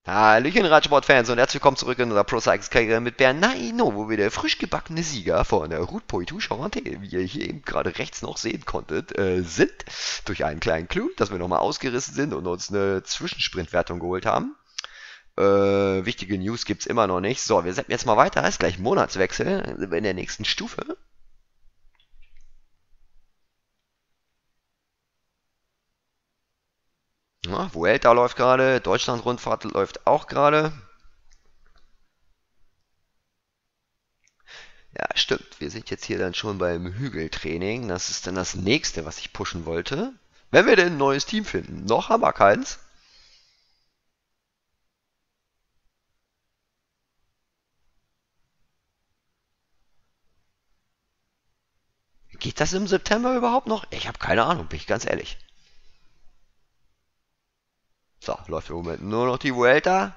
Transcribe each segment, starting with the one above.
Hallöchen Radsport-Fans und herzlich willkommen zurück in unserer Pro Cycles Karriere mit Bernardino, wo wir der frisch gebackene Sieger von der Route Poitou-Charentes, wie ihr hier eben gerade rechts noch sehen konntet, sind. Durch einen kleinen Clou, dass wir nochmal ausgerissen sind und uns eine Zwischensprintwertung geholt haben. Wichtige News gibt's immer noch nicht. So, wir setzen jetzt mal weiter. Ist gleich Monatswechsel. Sind wir in der nächsten Stufe. Ja, Vuelta läuft gerade, Deutschland-Rundfahrt läuft auch gerade. Ja, stimmt. Wir sind jetzt hier dann schon beim Hügeltraining. Das ist dann das nächste, was ich pushen wollte. Wenn wir denn ein neues Team finden. Noch haben wir keins. Geht das im September überhaupt noch? Ich habe keine Ahnung, bin ich ganz ehrlich. So, läuft im Moment nur noch die Vuelta.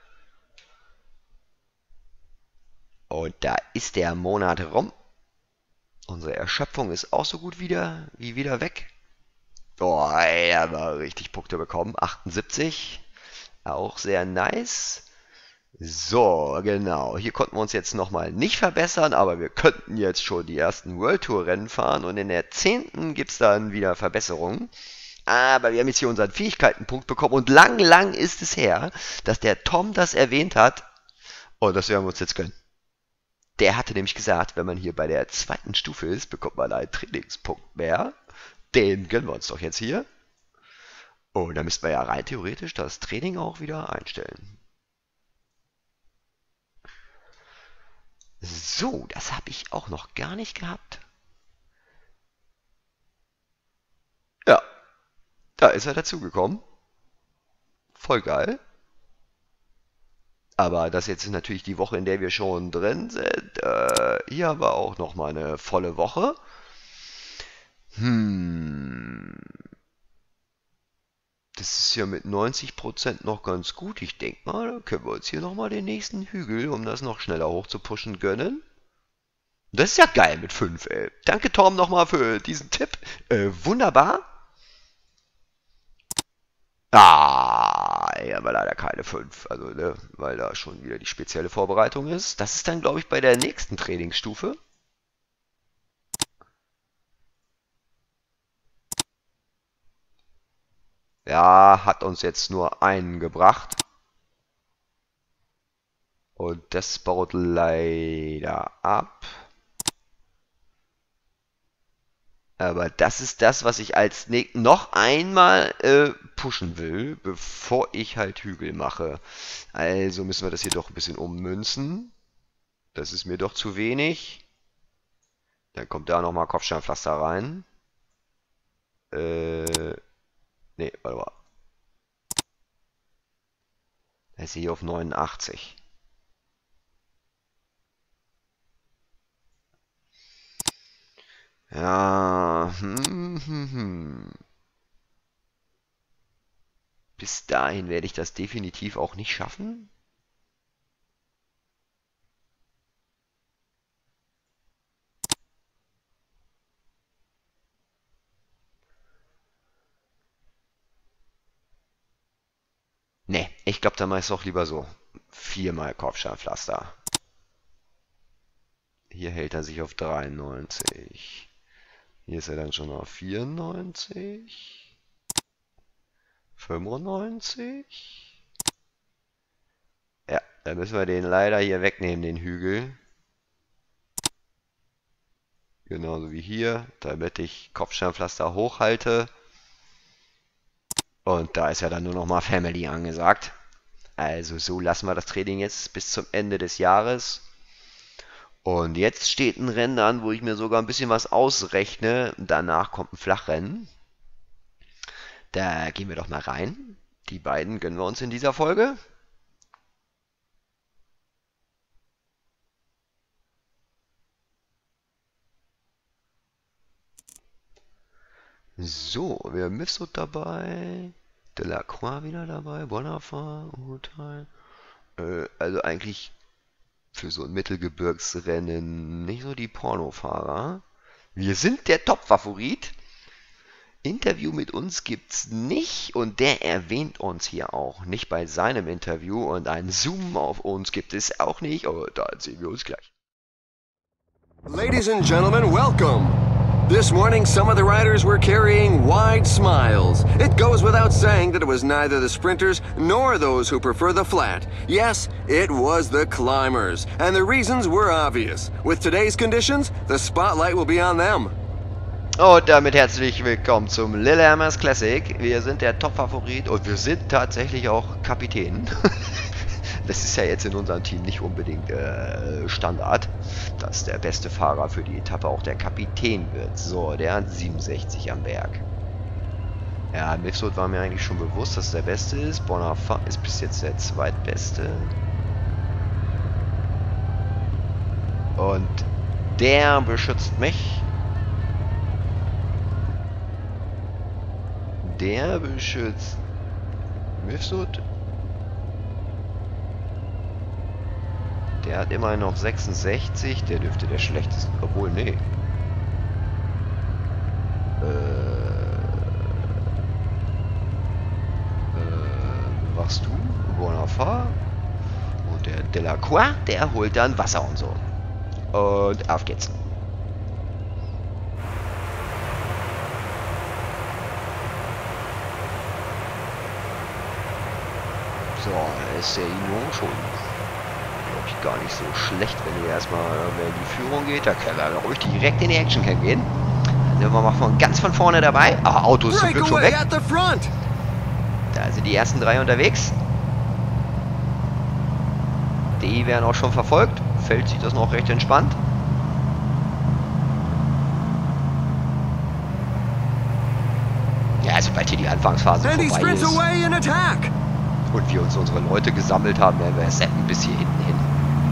Und da ist der Monat rum. Unsere Erschöpfung ist auch so gut wie wieder weg. Oh, ey, haben wir richtig Punkte bekommen. 78. Auch sehr nice. So, genau. Hier konnten wir uns jetzt nochmal nicht verbessern, aber wir könnten jetzt schon die ersten World Tour Rennen fahren und in der 10. gibt es dann wieder Verbesserungen. Aber wir haben jetzt hier unseren Fähigkeitenpunkt bekommen und lang ist es her, dass der Tom das erwähnt hat. Und das werden wir uns jetzt gönnen. Der hatte nämlich gesagt, wenn man hier bei der zweiten Stufe ist, bekommt man einen Trainingspunkt mehr. Den gönnen wir uns doch jetzt hier. Und dann müssten wir ja rein theoretisch das Training auch wieder einstellen. So, das habe ich auch noch gar nicht gehabt. Ja, da ist er dazugekommen. Voll geil. Aber das jetzt ist natürlich die Woche, in der wir schon drin sind. Hier haben wir auch noch mal eine volle Woche. Hm, das ist ja mit 90% noch ganz gut. Ich denke mal, da können wir uns hier noch mal den nächsten Hügel, um das noch schneller hochzupushen, gönnen. Das ist ja geil mit 5, ey. Danke Tom nochmal für diesen Tipp. Wunderbar. Aber leider keine 5. Also, ne, weil da schon wieder die spezielle Vorbereitung ist. Das ist dann, glaube ich, bei der nächsten Trainingsstufe. Ja, hat uns jetzt nur einen gebracht. Und das baut leider ab. Aber das ist das, was ich als noch einmal pushen will, bevor ich halt Hügel mache. Also müssen wir das hier doch ein bisschen ummünzen. Das ist mir doch zu wenig. Dann kommt da nochmal Kopfsteinpflaster rein. Nee, warte mal. Da ist sie hier auf 89. Ja, Bis dahin werde ich das definitiv auch nicht schaffen. Nee, ich glaube, dann mache ich es auch lieber so. 4-mal Kopfsteinpflaster. Hier hält er sich auf 93. Hier ist er dann schon auf 94. 95. Ja, dann müssen wir den leider hier wegnehmen, den Hügel. Genauso wie hier, damit ich Kopfsteinpflaster hochhalte. Und da ist ja dann nur noch mal Family angesagt. Also so lassen wir das Training jetzt bis zum Ende des Jahres. Und jetzt steht ein Rennen an, wo ich mir sogar ein bisschen was ausrechne. Danach kommt ein Flachrennen. Da gehen wir doch mal rein. Die beiden gönnen wir uns in dieser Folge. So, wir haben Mifsud dabei. Delacroix wieder dabei. Bonafont, Urteil. Also eigentlich für so ein Mittelgebirgsrennen nicht so die Pornofahrer. Wir sind der Top-Favorit. Interview mit uns gibt's nicht und der erwähnt uns hier auch nicht bei seinem Interview und ein Zoom auf uns gibt es auch nicht, aber da sehen wir uns gleich. Ladies and gentlemen, welcome. This morning, some of the riders were carrying wide smiles. It goes without saying that it was neither the sprinters nor those who prefer the flat. Yes, it was the climbers. And the reasons were obvious. With today's conditions, the spotlight will be on them. Und damit herzlich willkommen zum Lillehammers Classic. Wir sind der Top-Favorit und wir sind tatsächlich auch Kapitän. Das ist ja jetzt in unserem Team nicht unbedingt Standard, dass der beste Fahrer für die Etappe auch der Kapitän wird. So, der hat 67 am Berg. Ja, Mifsud war mir eigentlich schon bewusst, dass der Beste ist. Bonafont ist bis jetzt der Zweitbeste. Und der beschützt mich. Der beschützt Mifsud. Der hat immerhin noch 66. Der dürfte der schlechteste. Obwohl, nee. Machst du? Bonafont. Und der Delacroix, der holt dann Wasser und so. Und auf geht's. So, da ist der Ino schon, glaube ich, gar nicht so schlecht, wenn er erstmal in die Führung geht. Da kann er ruhig direkt in die Action gehen. Da sind wir mal ganz von vorne dabei. Ah, Auto ist zum Glück schon weg. Da sind die ersten drei unterwegs. Die werden auch schon verfolgt. Feld sieht das noch recht entspannt. Ja, sobald hier die Anfangsphase vorbei ist und wir uns unsere Leute gesammelt haben, werden wir setten bis hier hinten hin.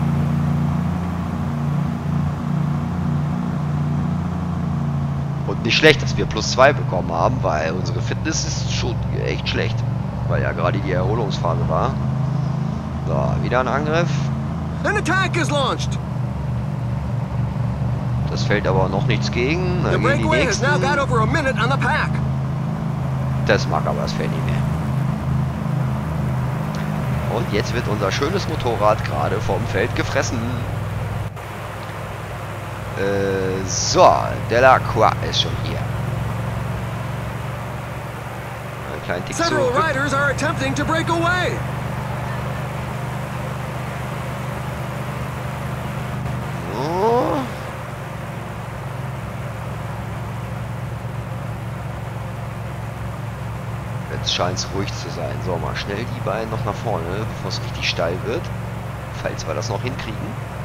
Und nicht schlecht, dass wir +2 bekommen haben, weil unsere Fitness ist schon echt schlecht. Weil ja gerade die Erholungsphase war. So, wieder ein Angriff. Das fällt aber noch nichts gegen. Dann gehen die nächsten. Das mag aber das Feld nicht mehr. Und jetzt wird unser schönes Motorrad gerade vom Feld gefressen. So, Delacroix ist schon hier. Einen kleinen Tick zurück. So. Jetzt scheint es ruhig zu sein. So, mal schnell die beiden noch nach vorne, bevor es richtig steil wird. Falls wir das noch hinkriegen.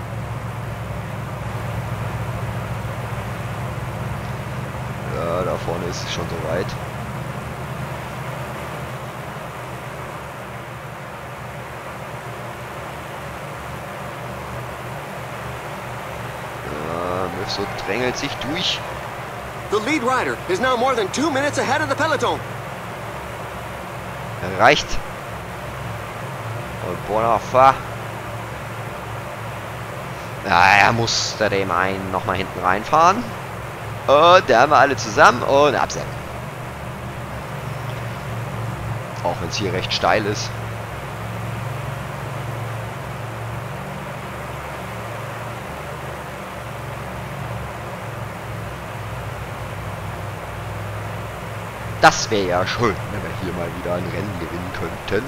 Ja, da vorne ist es schon soweit. Ja, Mifsud drängelt sich durch. The lead rider is now more than 2 minutes ahead of the peloton. Reicht. Und Bonafont. Ja, er musste dem einen nochmal hinten reinfahren. Und da haben wir alle zusammen und absenden. Auch wenn es hier recht steil ist. Das wäre ja schön, wenn wir hier mal wieder ein Rennen gewinnen könnten.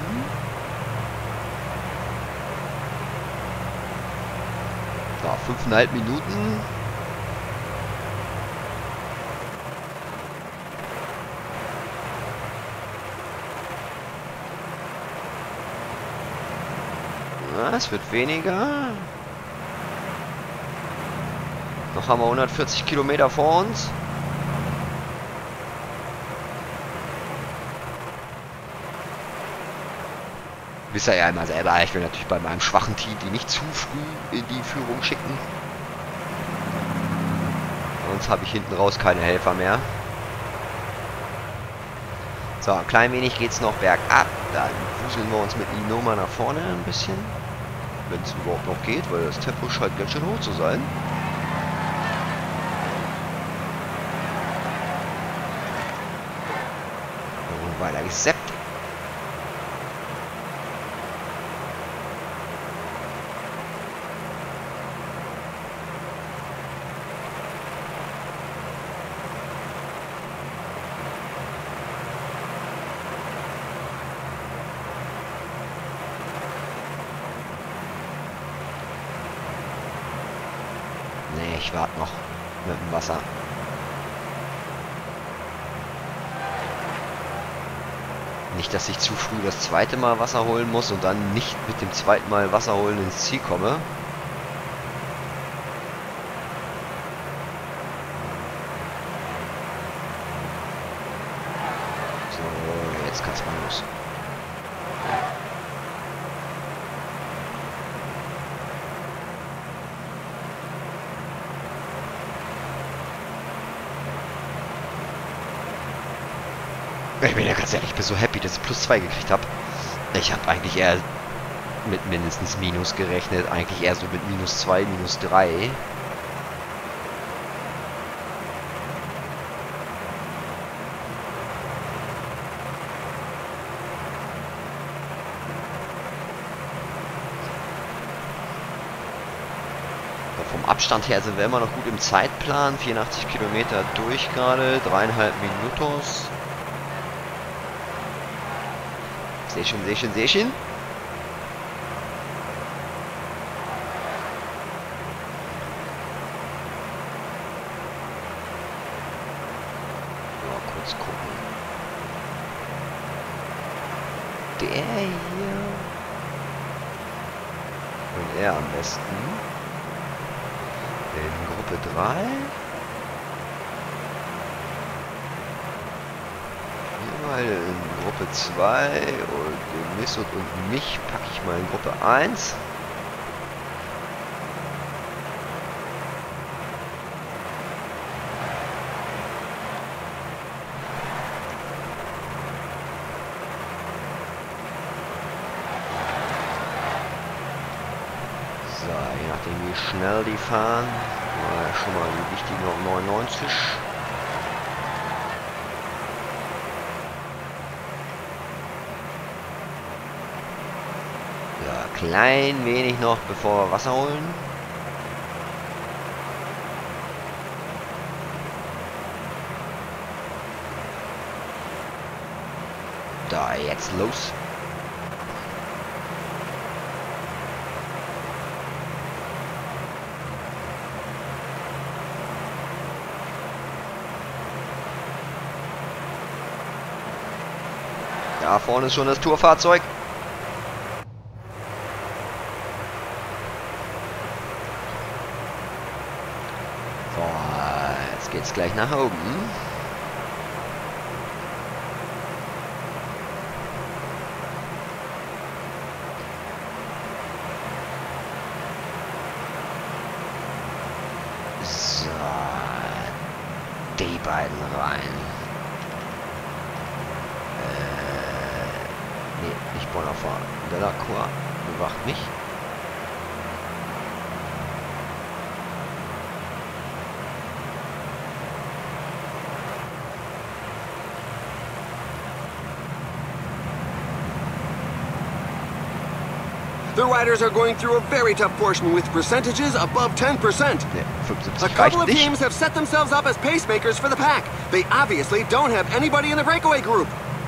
So, 5,5 Minuten. Ja, es wird weniger. Noch haben wir 140 Kilometer vor uns. Wisst ihr ja immer selber, ich will natürlich bei meinem schwachen Team die nicht zu früh in die Führung schicken. Sonst habe ich hinten raus keine Helfer mehr. So, ein klein wenig geht es noch bergab. Dann wuseln wir uns mit Ino mal nach vorne ein bisschen. Wenn es überhaupt noch geht, weil das Tempo scheint ganz schön hoch zu sein. Sepp. Nee, ich warte noch mit dem Wasser. Nicht, dass ich zu früh das zweite Mal Wasser holen muss und dann nicht mit dem zweiten Mal Wasser holen ins Ziel komme. So, jetzt kann's mal los. Ich bin ja ganz ehrlich, ich bin so happy, dass ich +2 gekriegt habe. Ich habe eigentlich eher mit mindestens Minus gerechnet. Eigentlich eher so mit -2, -3. Vom Abstand her sind wir immer noch gut im Zeitplan. 84 Kilometer durch gerade, 3,5 Minutos. Sehr schön, sehr schön, sehr schön. Mal kurz gucken. Der hier. Und er am besten. In Gruppe 3. Mal in Gruppe 2 und den Missut und mich packe ich mal in Gruppe 1. So, je nachdem wie schnell die fahren, schon mal die wichtigen auf 99. Klein wenig noch, bevor wir Wasser holen. Da, jetzt los. Da vorne ist schon das Tourfahrzeug. Jetzt geht's gleich nach oben. So, die beiden rein. Nee, nicht Bonhoeffer. Delacroix bewacht mich. The riders are going through a very tough portion with percentages above 10%. Nee, 75 A couple of reicht nicht. teams have set themselves up as pacemakers for the pack. They obviously don't have anybody in the breakaway group.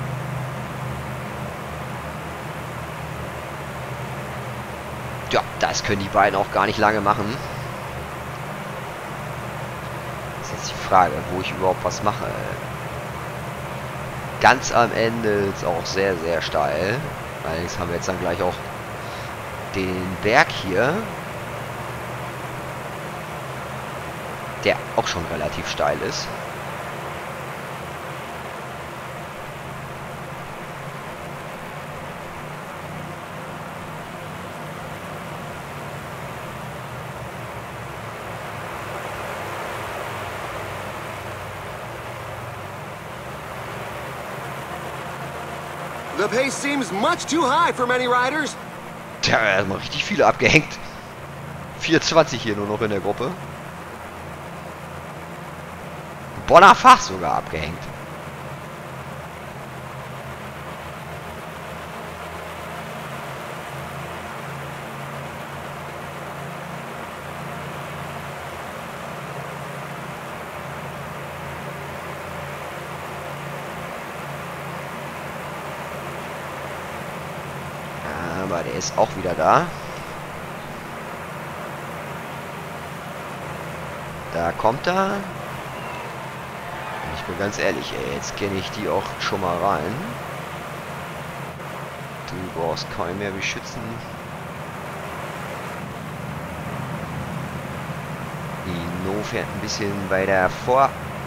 Ja, das können die beiden auch gar nicht lange machen. Das ist jetzt die Frage, wo ich überhaupt was mache. Ganz am Ende ist auch sehr, sehr steil. Allerdings haben wir jetzt dann gleich auch den Berg hier, der auch schon relativ steil ist. The pace seems much too high for many riders. Tja, erstmal richtig viele abgehängt. 420 hier nur noch in der Gruppe. Bonhoeffer sogar abgehängt. wir, der ist auch wieder da. Da kommt er. Ich bin ganz ehrlich, ey, jetzt kenne ich die auch schon mal rein. Du brauchst keinen mehr beschützen. Ino fährt ein bisschen weiter vor.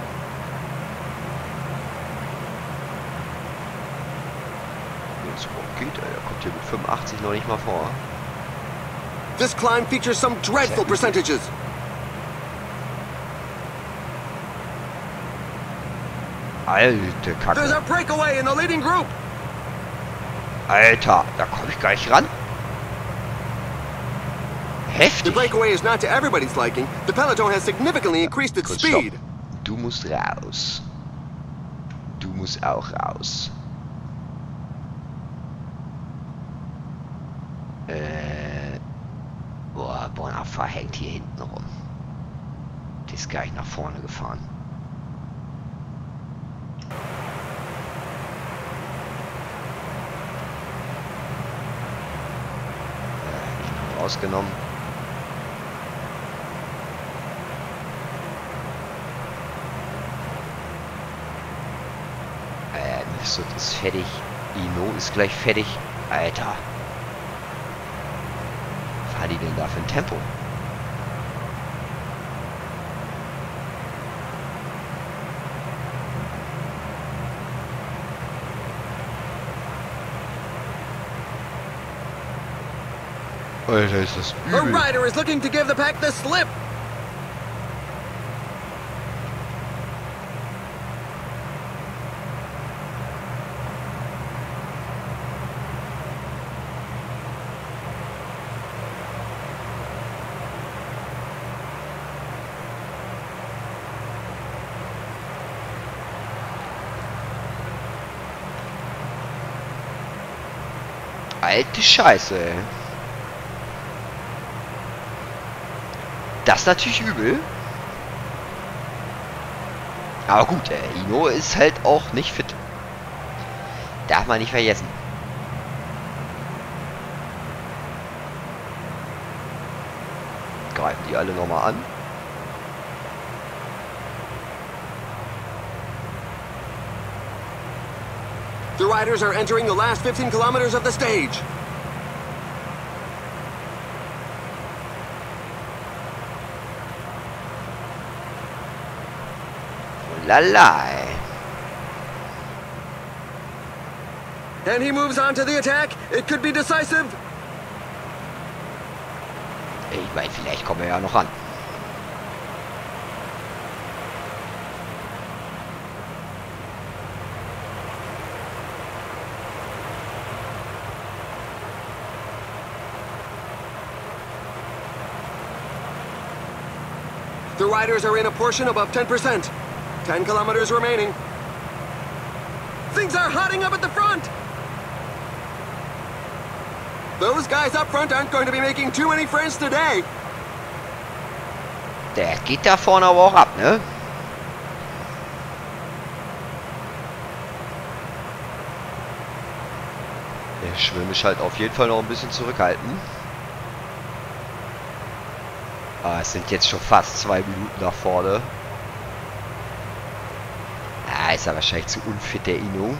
Jetzt geht er, der kommt hier mit 85 noch nicht mal vor. This climb features some dreadful percentages. Alte Kacke. There's a breakaway in the leading group. Alter, da komme ich gar nicht ran. The Heftig. breakaway is not to everybody's liking. The peloton has significantly increased its Kurz speed. stopp. Du musst raus. Du musst auch raus. Boah, Bonhoeffer hängt hier hinten rum. Die ist gar nicht nach vorne gefahren. Ich bin rausgenommen. Mifsud ist fertig. Ino ist gleich fertig. Alter. Was hat die denn da für ein Tempo? Alter, ist das A übel. rider is looking to give the pack the slip. Alte Scheiße, ey. Das ist natürlich übel. Aber gut, Ino ist halt auch nicht fit. Darf man nicht vergessen. Greifen die alle nochmal an. The riders are entering the last 15 kilometers of the stage. Lala, ey. And he moves on to the attack. It could be decisive. Ich meine, vielleicht kommen wir ja noch ran. The riders are in a portion above 10%. 10 kilometers remaining. Things are hotting up at the front. Those guys up front aren't going to be making too many friends today. Der geht da vorne aber auch ab, ne? Der Schwimmisch halt auf jeden Fall noch ein bisschen zurückhalten. Ah, es sind jetzt schon fast 2 Minuten nach vorne. Ah, ist er wahrscheinlich zu unfit, der Ino.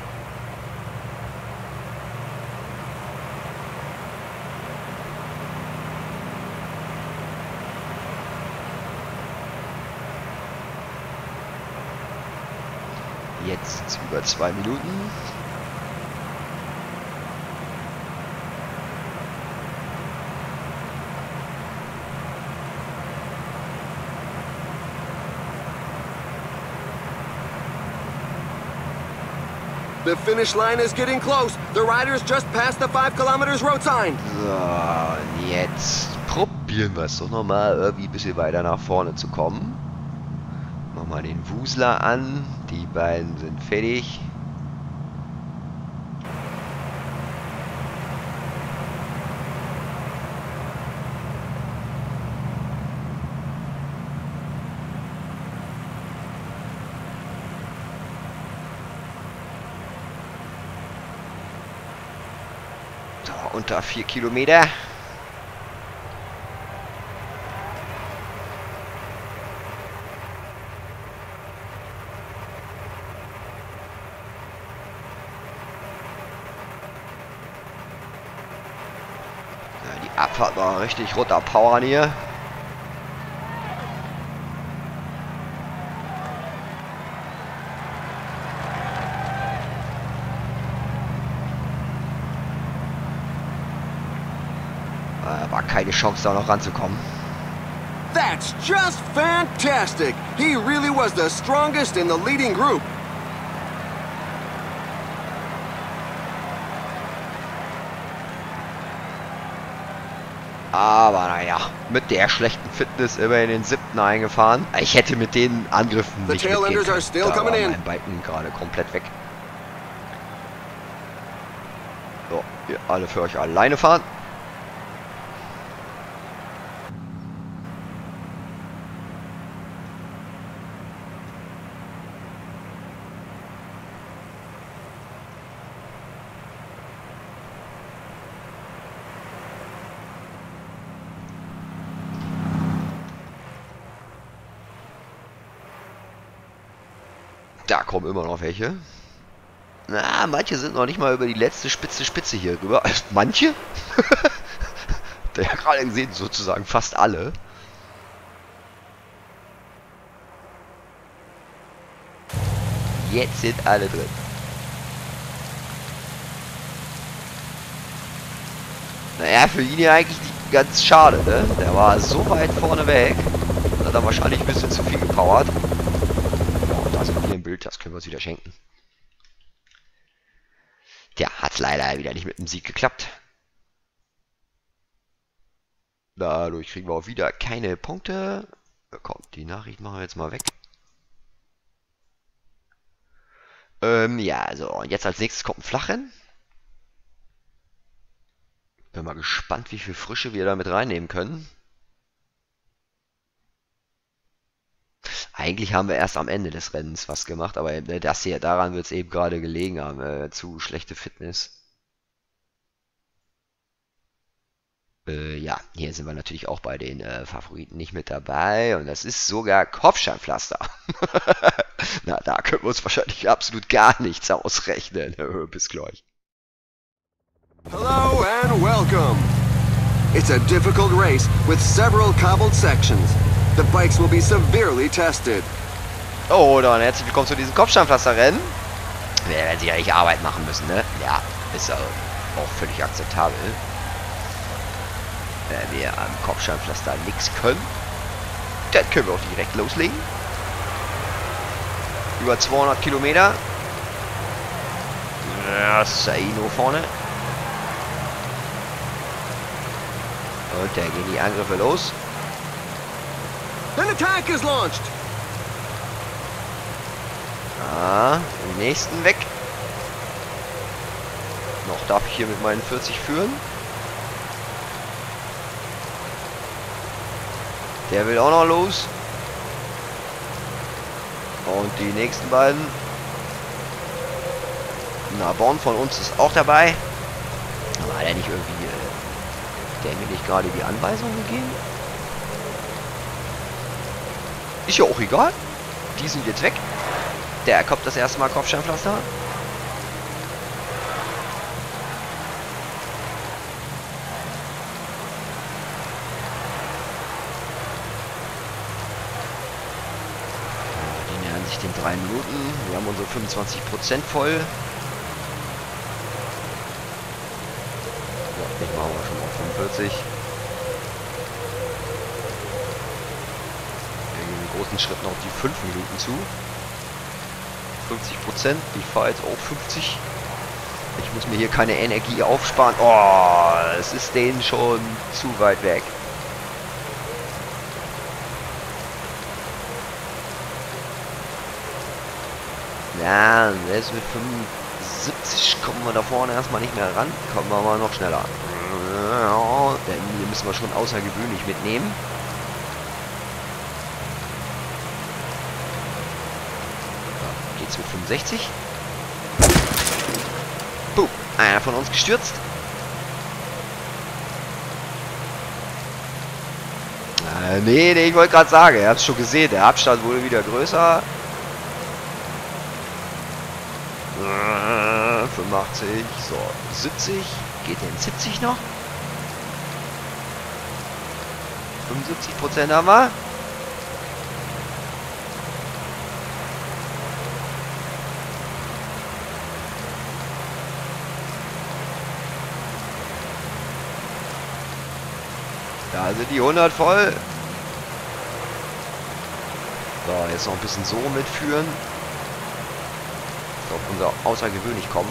Jetzt sind es über 2 Minuten. The finish line is getting close. The riders just passed the 5 kilometers road sign. So, und jetzt probieren wir es doch nochmal, irgendwie ein bisschen weiter nach vorne zu kommen. Machen wir den Wusler an. Die beiden sind fertig. So, unter 4 Kilometer. Ja, die Abfahrt war richtig runterpowern hier. War keine Chance, da noch ranzukommen. That's just fantastic! He really was the strongest in the leading group. Aber naja, mit der schlechten Fitness immer in den 7. eingefahren. Ich hätte mit den Angriffen nicht mitgehen können. Da war mein Balken gerade komplett weg. So, ihr alle für euch alleine fahren. Da kommen immer noch welche. Na, manche sind noch nicht mal über die letzte Spitze hier rüber. Manche? Der ja gerade gesehen, sozusagen fast alle. Jetzt sind alle drin. Naja, für ihn ja eigentlich ganz schade, ne? Der war so weit vorne weg. Hat er wahrscheinlich ein bisschen zu viel gepowert. Da sind wir im Bild, das können wir uns wieder schenken. Tja, hat leider wieder nicht mit dem Sieg geklappt. Dadurch kriegen wir auch wieder keine Punkte. Komm, die Nachricht machen wir jetzt mal weg. Ja, so, und jetzt als nächstes kommt ein Flachrennen. Bin mal gespannt, wie viel Frische wir da mit reinnehmen können. Eigentlich haben wir erst am Ende des Rennens was gemacht, aber das hier, daran wird es eben gerade gelegen haben, zu schlechte Fitness. Ja, hier sind wir natürlich auch bei den Favoriten nicht mit dabei und das ist sogar Kopfsteinpflaster. Na, da können wir uns wahrscheinlich absolut gar nichts ausrechnen. Bis gleich. Hello and welcome. It's a difficult race with several cobbled sections. The bikes will be severely tested. Oh, dann herzlich willkommen zu diesem Kopfsteinpflasterrennen. Wir werden sicherlich Arbeit machen müssen, ne? Ja, ist auch völlig akzeptabel. Wenn wir am Kopfsteinpflaster nichts können, dann können wir auch direkt loslegen. Über 200 Kilometer. Ja, Saino vorne. Und da gehen die Angriffe los. An attack is launched. Ah, den nächsten weg. Noch darf ich hier mit meinen 40 führen. Der will auch noch los. Und die nächsten beiden. Na, Born von uns ist auch dabei. Aber hat er nicht irgendwie... der mir nicht gerade die Anweisung gegeben? Ist ja auch egal. Die sind jetzt weg. Der kommt das erste Mal Kopfsteinpflaster. Die nähern sich den 3 Minuten. Wir haben unsere 25% voll. Ja, den machen wir schon auf 45. Großen Schritt noch die 5 Minuten zu. 50%. Ich fahre jetzt auch 50. Ich muss mir hier keine Energie aufsparen. Oh, es ist denen schon zu weit weg. Ja, selbst mit 75 kommen wir da vorne erstmal nicht mehr ran. Kommen wir mal noch schneller. Denn hier müssen wir schon außergewöhnlich mitnehmen. Mit 65. Boom. Einer von uns gestürzt. Nee, ich wollte gerade sagen, ihr habt es schon gesehen, der Abstand wurde wieder größer. 85, so, 70, geht denn 70 noch? 75% haben wir. Da sind die 100 voll. So, jetzt noch ein bisschen so mitführen. Auf unser außergewöhnlich kommen.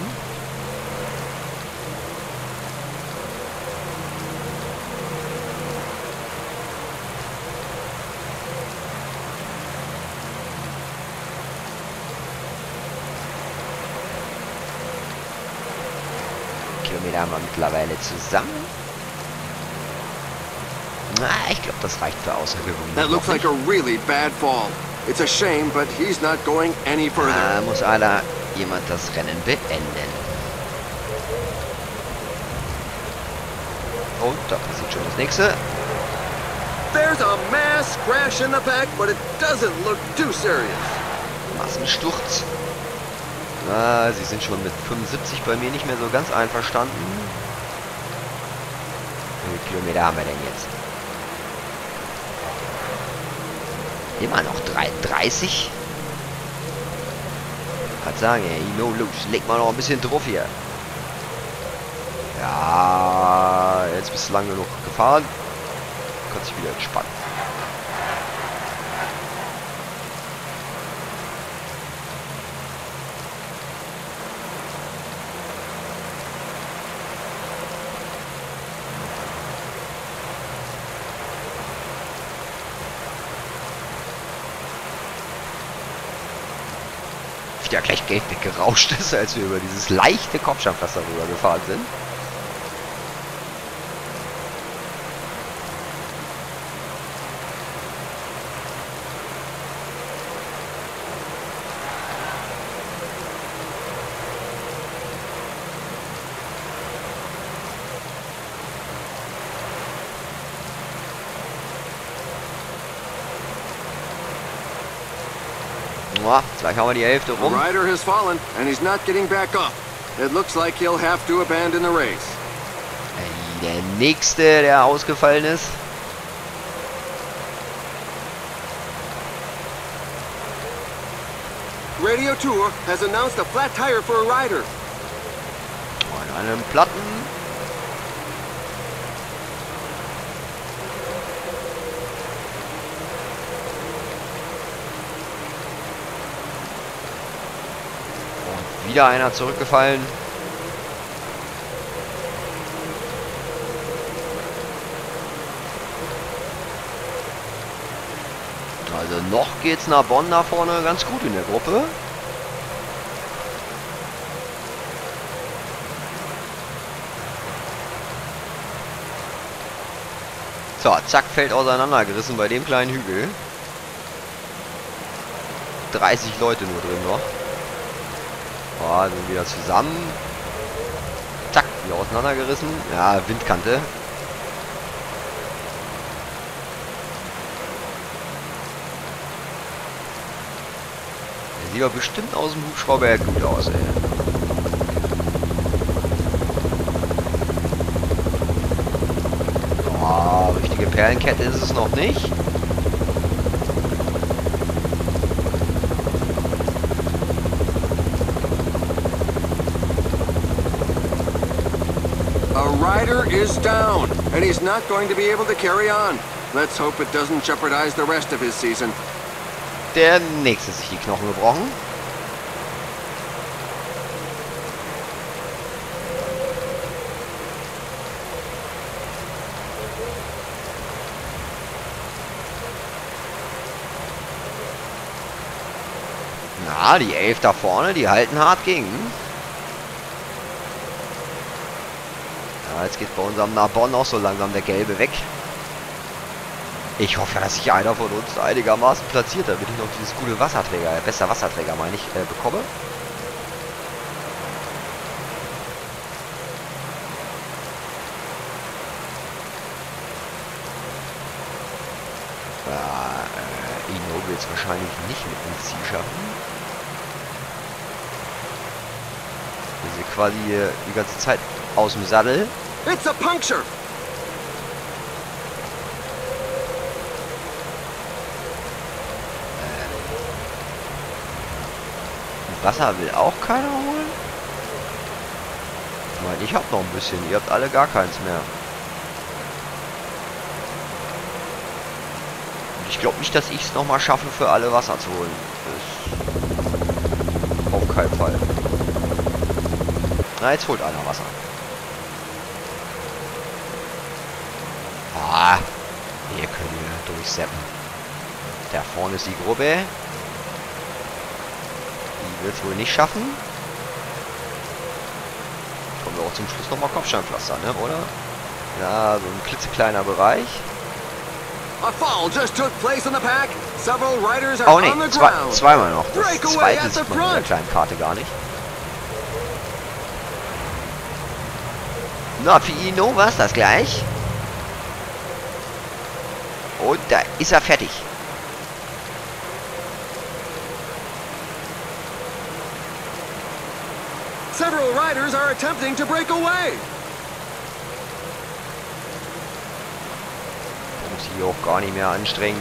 Kilometer haben wir mittlerweile zusammen. Na, ich glaube, das reicht für außergewöhnlich. That looks like a really bad fall. It's a shame, but he's not going any further. Da muss jemand das Rennen beenden. Und da passiert schon das nächste. There's a mass crash in the pack, but it doesn't look too serious. Massensturz. Ah, sie sind schon mit 75 bei mir nicht mehr so ganz einverstanden. Wie viele Kilometer haben wir denn jetzt? Immer noch 33. Ich kann sagen, ey, no los, leg mal noch ein bisschen drauf hier. Ja, jetzt bist du lang genug gefahren. Kannst dich wieder entspannen. Wieder gleich Geld weggerauscht ist, als wir über dieses leichte Kopfsteinpflaster rüber gefahren sind. Gleich haben wir die Hälfte The rum. rider has fallen, and he's not getting back up. It looks like he'll have to abandon the race. Der nächste, der ausgefallen ist. Radio Tour has announced a flat tire for a rider. Und einen Platten. Wieder einer zurückgefallen. Also noch geht's nach Bonn da vorne ganz gut in der Gruppe. So, zack, Feld auseinandergerissen bei dem kleinen Hügel. 30 Leute nur drin noch. Oh, sind wieder zusammen. Zack, wieder auseinandergerissen. Ja, Windkante. Der sieht doch bestimmt aus dem Hubschrauber ja gut aus, ey. Oh, richtige Perlenkette ist es noch nicht. Rider is down, and he's not going to be able to carry on. Let's hope it doesn't jeopardize the rest of his season. Der nächste sich die Knochen gebrochen. Na, die 11 da vorne, die halten hart gegen. Jetzt geht bei unserem Narbonne auch so langsam der Gelbe weg. Ich hoffe, dass sich einer von uns einigermaßen platziert, damit ich noch dieses gute Wasserträger, bester Wasserträger meine ich, bekomme. wir jetzt wahrscheinlich nicht mit ins Ziel schaffen. Wir sind quasi die ganze Zeit aus dem Sattel. It's a puncture! Wasser will auch keiner holen? Ich meine, ich hab noch ein bisschen. Ihr habt alle gar keins mehr. Und ich glaube nicht, dass ich es nochmal schaffe, für alle Wasser zu holen. Das auf keinen Fall. Na, jetzt holt einer Wasser. Ah, hier können wir durchseppen. Da vorne ist die Gruppe. Die wird es wohl nicht schaffen. Kommen wir auch zum Schluss nochmal Kopfsteinpflaster, ne, oder? Ja, so ein klitzekleiner Bereich. A fall just took place in the pack. Several riders are Oh ne, on the ground. zweimal noch. Das Breakaway zweite at the sieht man in der front. kleinen Karte gar nicht. Na, für Ino war es das gleich. Und da ist er fertig. Several riders are attempting to break away. Muss ich hier auch gar nicht mehr anstrengen.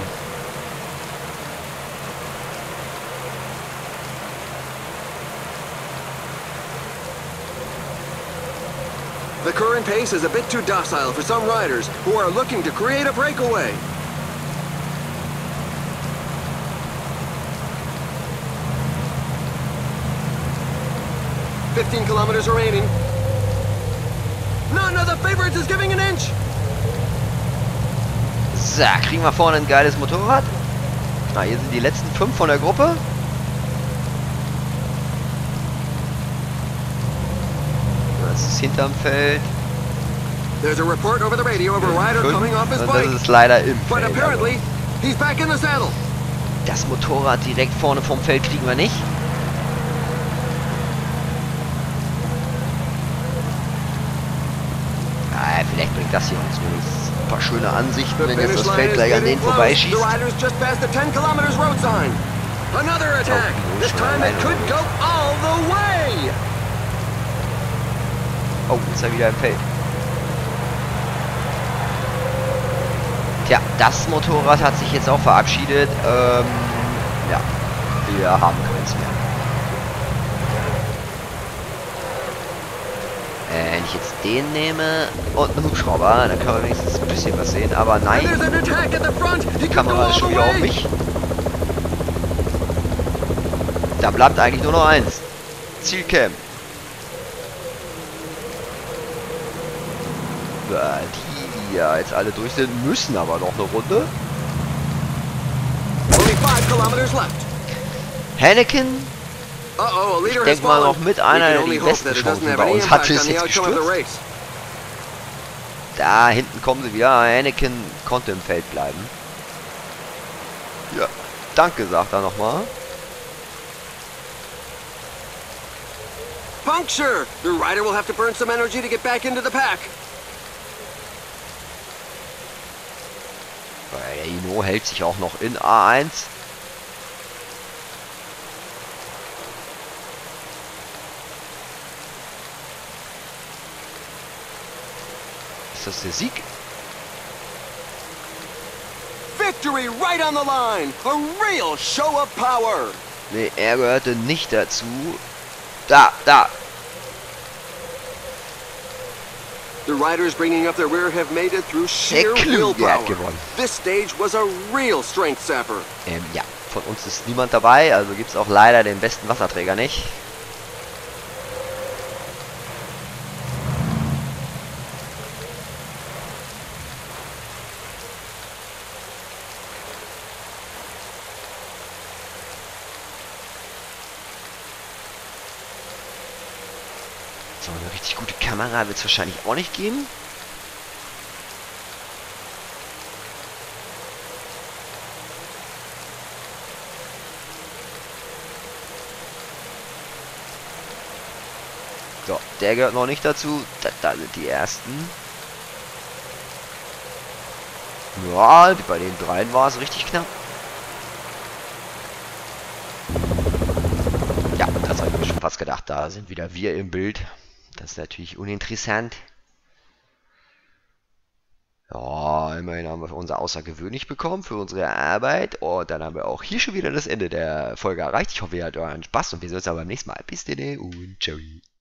The current pace is a bit too docile for some riders who are looking to create a breakaway. "15 kilometers remaining. None of the favorites is giving an inch. So, kriegen wir vorne ein geiles Motorrad. Na, hier sind die letzten 5 von der Gruppe. Das ist hinterm Feld. There's a report over the radio of a rider coming off his Und das bike. ist leider im But Feld. apparently, he's back in the saddle. Das Motorrad direkt vorne vom Feld kriegen wir nicht. Ah, vielleicht bringt das hier uns wenigstens ein paar schöne Ansichten, wenn jetzt das Feld gleich an denen The vorbeischießt. riders just passed the 10 kilometers road sign. Another attack. Oh, This time it could go all the way. Oh, ist er wieder im Feld. Tja, das Motorrad hat sich jetzt auch verabschiedet. Ja, wir haben keins mehr. Wenn ich jetzt den nehme und einen Hubschrauber, dann können wir wenigstens ein bisschen was sehen. Aber And nein, there's an attack at the front. He die could go Kamera all ist schon the wieder auf way. mich. Da bleibt eigentlich nur noch eins. Zielcam. Die ja jetzt alle durch sind, müssen aber noch eine Runde. Only 5 kilometers left. Hanneken, Uh-oh, a leader ich has denke mal fallen. noch mit We einer can der only die hope besten that it doesn't Chancen have bei any uns hatte, impact ist on the jetzt outcome of the gestürzt. race. Da hinten kommen sie wieder. Hanneken konnte im Feld bleiben. Ja, danke, sagt er nochmal. Puncture! The rider will have to burn some energy to get back into the pack. Weil der Ino hält sich auch noch in A1. Ist das der Sieg? Victory right on the line! A real show of power! Ne, er gehörte nicht dazu. Da! The riders bringing up their rear have made it through sheer Der Kluge hat willpower. gewonnen. This stage was a real strength sapper. Ja, von uns ist niemand dabei, also gibt es auch leider den besten Wasserträger nicht. So, eine richtig gute Kamera wird es wahrscheinlich auch nicht geben. So, der gehört noch nicht dazu. Da sind die ersten. Ja, bei den dreien war es richtig knapp. gedacht, da sind wieder wir im Bild. Das ist natürlich uninteressant. Ja, immerhin haben wir unser außergewöhnlich bekommen für unsere Arbeit. Und dann haben wir auch hier schon wieder das Ende der Folge erreicht. Ich hoffe, ihr hattet euren Spaß und wir sehen uns aber beim nächsten Mal. Bis dann und ciao.